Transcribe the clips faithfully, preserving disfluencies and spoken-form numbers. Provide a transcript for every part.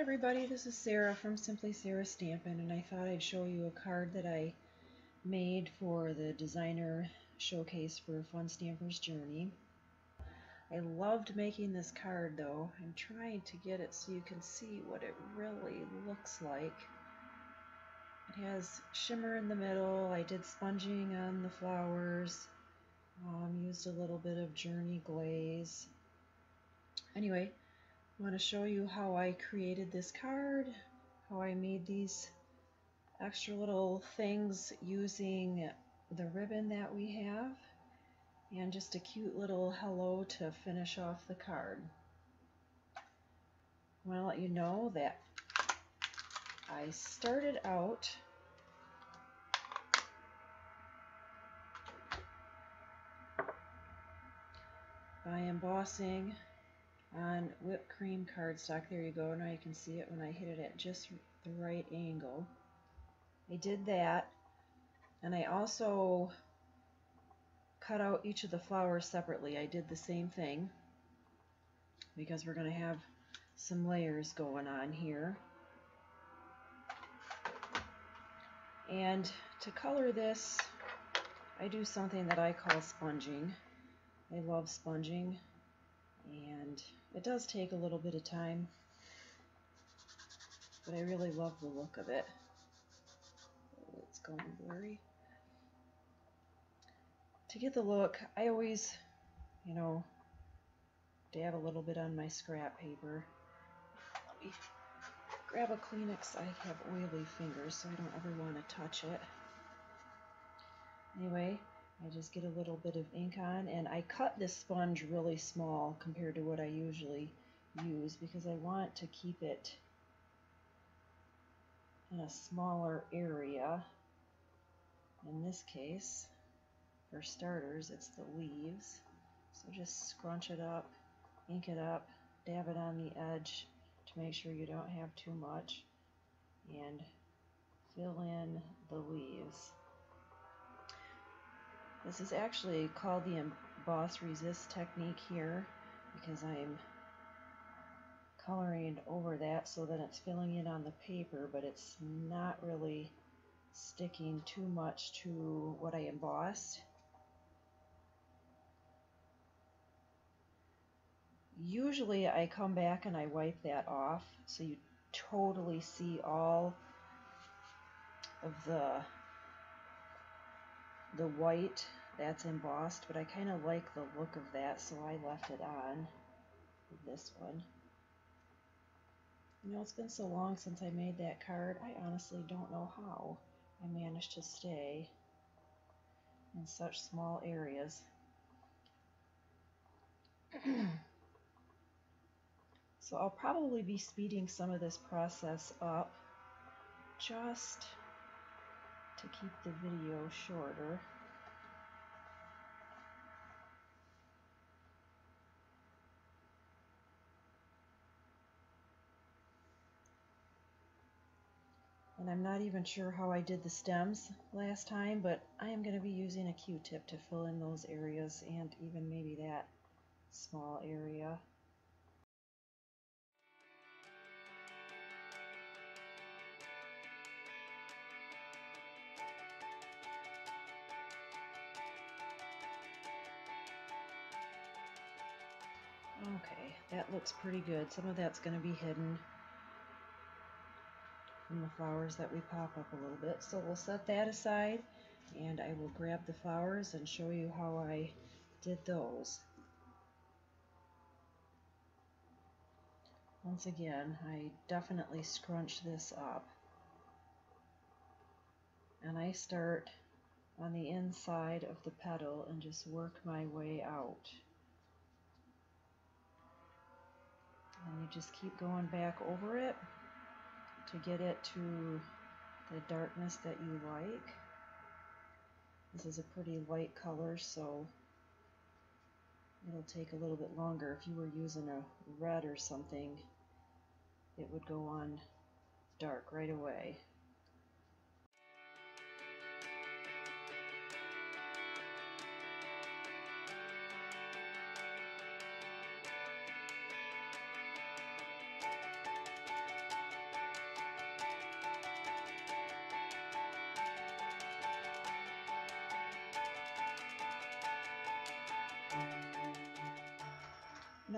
everybody, this is Sarah from Simply Sarah Stampin', and I thought I'd show you a card that I made for the designer showcase for Fun Stamper's Journey. I loved making this card though. I'm trying to get it so you can see what it really looks like. It has shimmer in the middle. I did sponging on the flowers, um, used a little bit of Journey glaze. Anyway, I want to show you how I created this card, how I made these extra little things using the ribbon that we have, and just a cute little hello to finish off the card. I want to let you know that I started out by embossing on whipped cream cardstock. There you go. Now you can see it when I hit it at just the right angle. I did that, and I also cut out each of the flowers separately. I did the same thing because we're going to have some layers going on here. And to color this, I do something that I call sponging. I love sponging, and it does take a little bit of time, but I really love the look of it. Oh, it's going blurry. To get the look, I always, you know, dab a little bit on my scrap paper. Let me grab a Kleenex. I have oily fingers, so I don't ever want to touch it. Anyway, I just get a little bit of ink on, and I cut this sponge really small compared to what I usually use because I want to keep it in a smaller area. In this case, for starters, it's the leaves. So just scrunch it up, ink it up, dab it on the edge to make sure you don't have too much, and fill in the leaves. This is actually called the emboss resist technique here because I'm coloring over that so that it's filling in on the paper, but it's not really sticking too much to what I embossed. Usually I come back and I wipe that off so you totally see all of the the white that's embossed, but I kind of like the look of that, so I left it on with this one. You know, it's been so long since I made that card, I honestly don't know how I managed to stay in such small areas. So I'll probably be speeding some of this process up just to keep the video shorter. And I'm not even sure how I did the stems last time, but I am going to be using a Q-tip to fill in those areas and even maybe that small area. Okay, that looks pretty good. Some of that's going to be hidden from the flowers that we pop up a little bit. So we'll set that aside, and I will grab the flowers and show you how I did those. Once again, I definitely scrunch this up. And I start on the inside of the petal and just work my way out. And you just keep going back over it to get it to the darkness that you like. This is a pretty light color, so it'll take a little bit longer. If you were using a red or something, it would go on dark right away.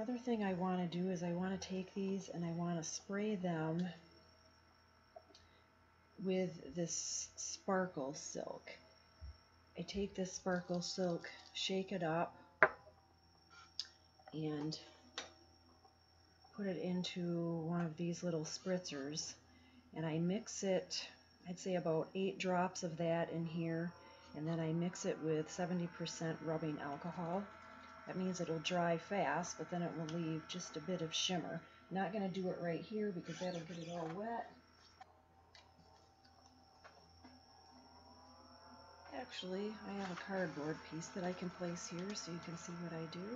other thing I want to do is I want to take these and I want to spray them with this sparkle silk. I take this sparkle silk, shake it up, and put it into one of these little spritzers, and I mix it, I'd say about eight drops of that in here, and then I mix it with seventy percent rubbing alcohol. That means it'll dry fast, but then it will leave just a bit of shimmer. I'm not going to do it right here because that'll get it all wet. Actually, I have a cardboard piece that I can place here so you can see what I do.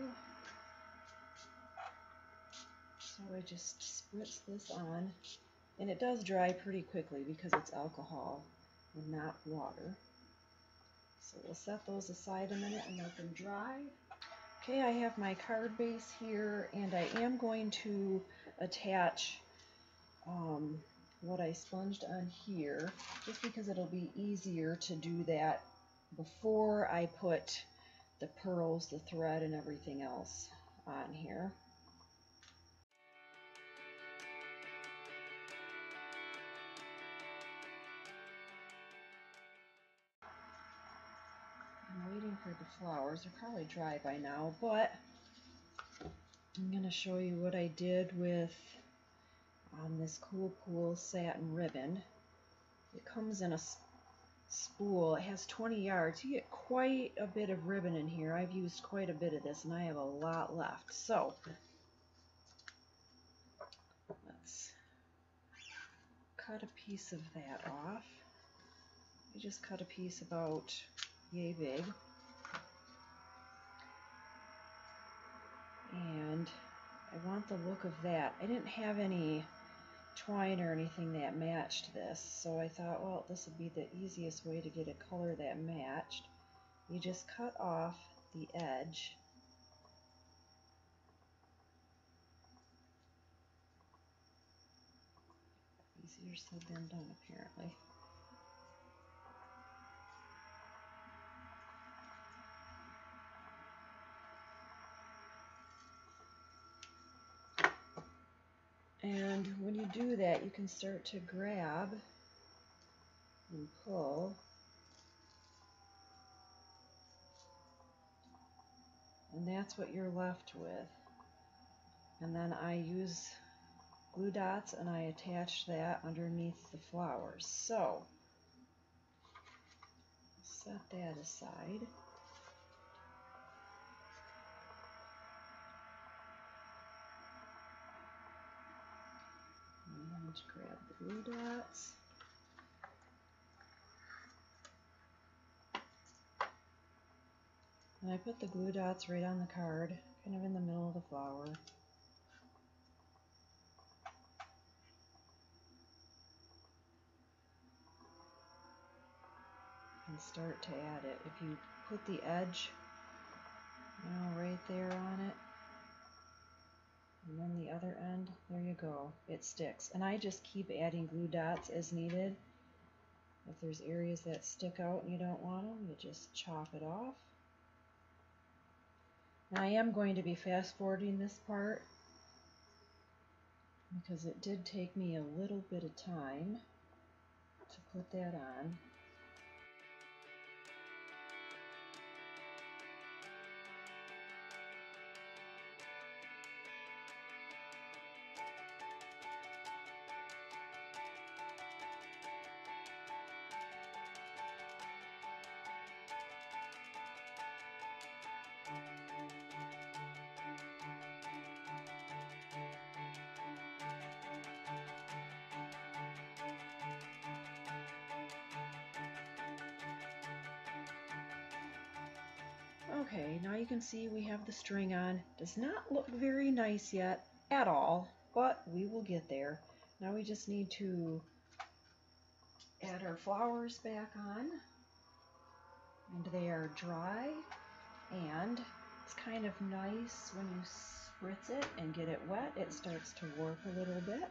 So I just spritz this on, and it does dry pretty quickly because it's alcohol and not water. So we'll set those aside a minute and let them dry. Okay, I have my card base here, and I am going to attach um, what I sponged on here, just because it'll be easier to do that before I put the pearls, the thread, and everything else on here. I'm waiting for the flowers. They're probably dry by now, but I'm going to show you what I did with um, this Cool Pool satin ribbon. It comes in a spool. It has twenty yards. You get quite a bit of ribbon in here. I've used quite a bit of this, and I have a lot left. So let's cut a piece of that off. I just cut a piece about yay big. And I want the look of that. I didn't have any twine or anything that matched this, so I thought, well, this would be the easiest way to get a color that matched. You just cut off the edge. Easier said than done, apparently. And when you do that, you can start to grab and pull. And that's what you're left with. And then I use glue dots and I attach that underneath the flowers. So, set that aside. And grab the glue dots. And I put the glue dots right on the card, kind of in the middle of the flower. And start to add it. If you put the edge, you know, right there on it, and then the other end, there you go, it sticks. And I just keep adding glue dots as needed. If there's areas that stick out and you don't want them, you just chop it off. Now I am going to be fast forwarding this part because it did take me a little bit of time to put that on. Okay, now you can see we have the string on. Does not look very nice yet at all, but we will get there. Now we just need to add our flowers back on, and they are dry, and it's kind of nice when you spritz it and get it wet, it starts to warp a little bit.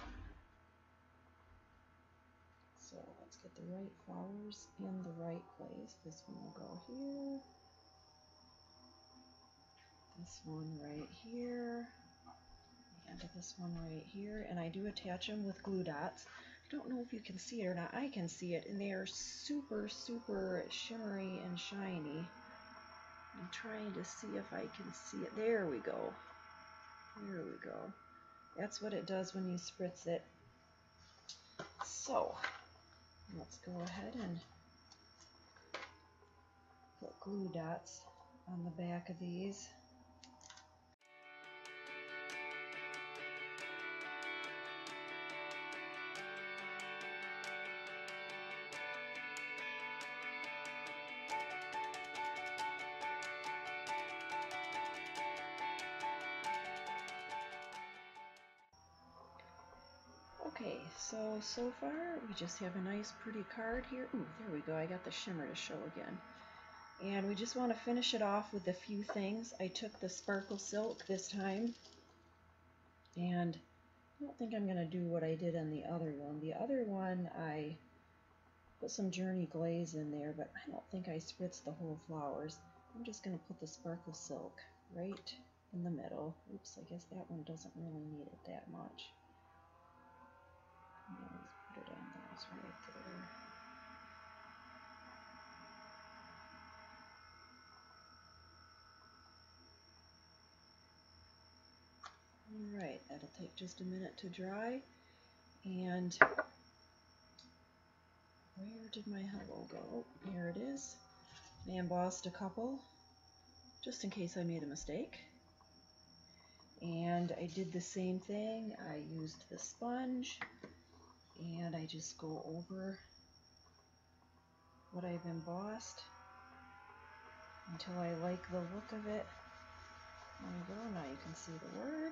So let's get the right flowers in the right place. This one will go here. this one right here, and this one right here, and I do attach them with glue dots. I don't know if you can see it or not. I can see it, and they are super, super shimmery and shiny. I'm trying to see if I can see it. There we go. There we go. That's what it does when you spritz it. So, let's go ahead and put glue dots on the back of these. Okay, so, so far we just have a nice pretty card here. Ooh, there we go, I got the shimmer to show again. And we just want to finish it off with a few things. I took the sparkle silk this time, and I don't think I'm going to do what I did on the other one. The other one, I put some Journey glaze in there, but I don't think I spritzed the whole flowers. I'm just going to put the sparkle silk right in the middle. Oops, I guess that one doesn't really need it that much. Let's put it on those right there. Alright, that'll take just a minute to dry. And where did my hello go? Here it is. I embossed a couple, just in case I made a mistake. And I did the same thing. I used the sponge, and I just go over what I've embossed until I like the look of it. There you go, now you can see the word.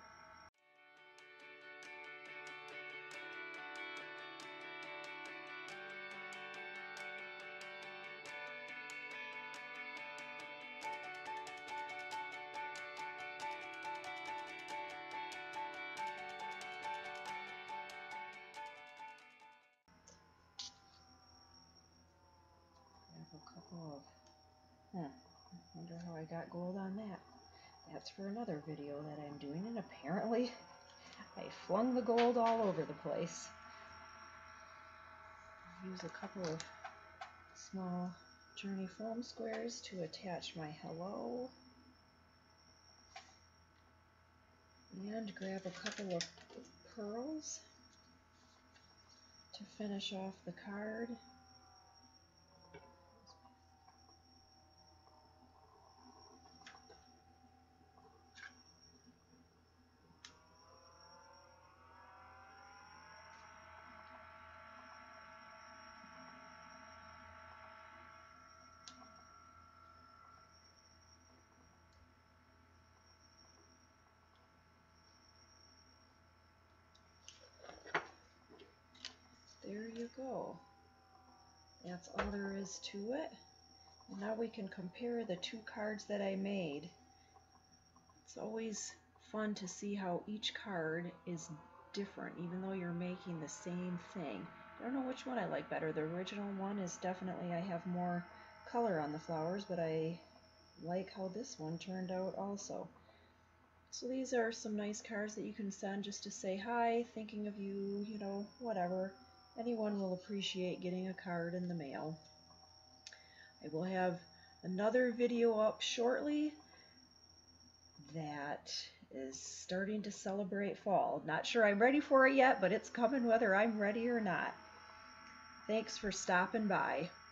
A couple of, hmm, I wonder how I got gold on that. That's for another video that I'm doing, and apparently I flung the gold all over the place. Use a couple of small Journey foam squares to attach my hello, and grab a couple of pearls to finish off the card. There you go. That's all there is to it. And now we can compare the two cards that I made. It's always fun to see how each card is different, even though you're making the same thing. I don't know which one I like better. The original one is definitely, I have more color on the flowers, but I like how this one turned out also. So these are some nice cards that you can send just to say hi, thinking of you, you know, whatever. Anyone will appreciate getting a card in the mail. I will have another video up shortly that is starting to celebrate fall. Not sure I'm ready for it yet, but it's coming whether I'm ready or not. Thanks for stopping by.